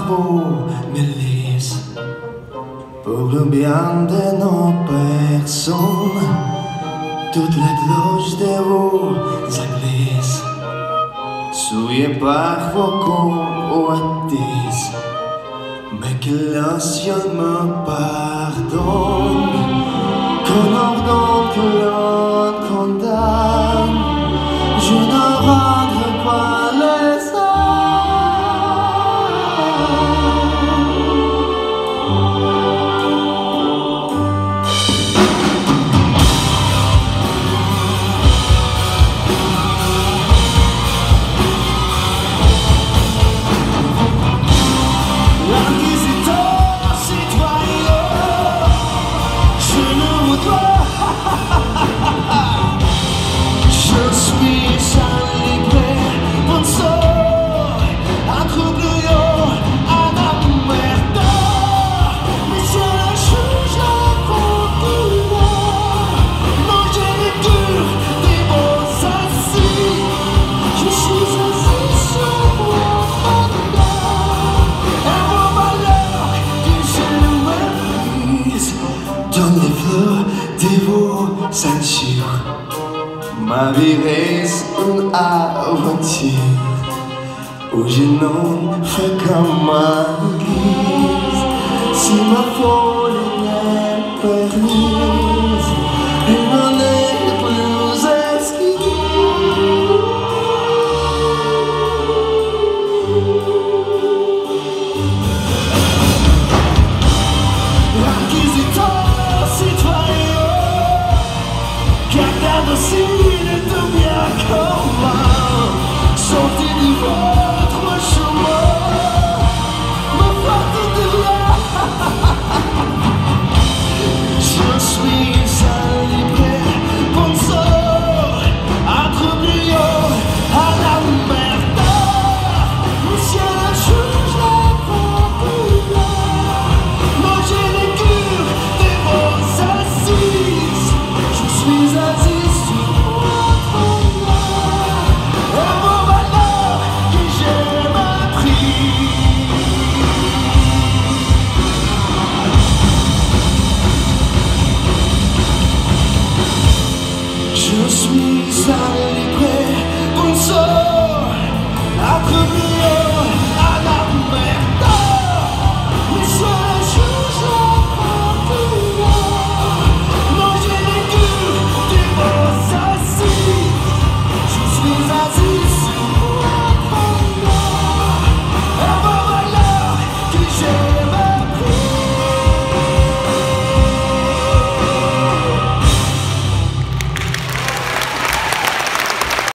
vos milices pour le bien de nos personnes. Toutes les cloches de vos églises souillées par vos convoitises, mais que l'ancien me pardonne, qu'on ordonne, que l'on condamne. Je ne rendrai pas les donne les fleurs de vos ceintures. Ma vie reste une aventure où je n'en fais comme ma guise. Si ma folie n'est permise,